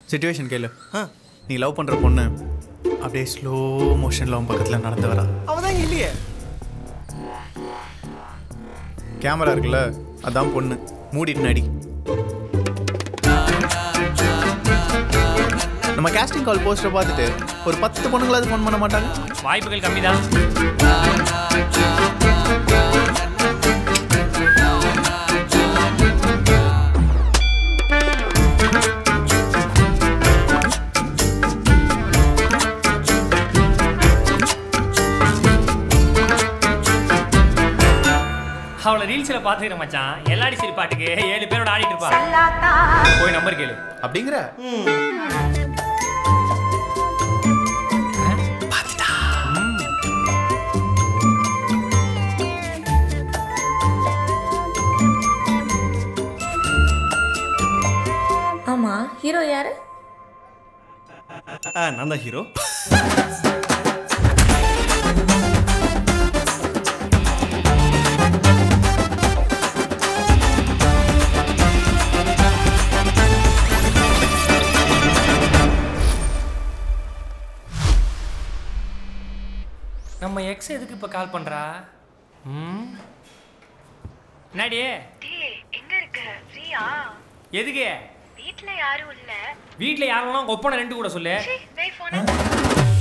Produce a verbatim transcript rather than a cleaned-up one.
Situation கேளு. நீ love பண்ணுற பொண்ணு அப்படியே ஸ்லோ மோஷனில் அவன் பக்கத்தில் நடந்து வரா. அவதான் இல்லையே. கேமரா இருக்குல்ல, அதான் பொண்ணு. மூடிட்டு நடி. நம்ம கேஸ்டிங் கால் போஸ்டரை பார்த்துட்டு ஒரு பத்து பொண்ணுங்களாவது ஃபோன் பண்ண மாட்டாங்க? வாய்ப்புகள் கம்மி தான். அவளை ரீல்ஸில் பார்த்துக்கிறேன் மச்சான். எல்லாடி சரி பாட்டுக்கு ஏழு பேரோட ஆடிட்டு இருப்பா. போய் நம்பர் கேளு அப்படிங்கிற. ஆமா, ஹீரோ யாரு? நான் தான் ஹீரோ. நம்ம எக்ஸ் எதுக்கு இப்போ கால் பண்ணுறா? ம் என்னடியே எங்க இருக்க? ஃப்ரீயா? எதுக்கு? வீட்ல யாரும் இல்ல. வீட்ல யாரெல்லாம் ஒப்பனை ரெண்டு கூட சொல்லு. டேய் போன்.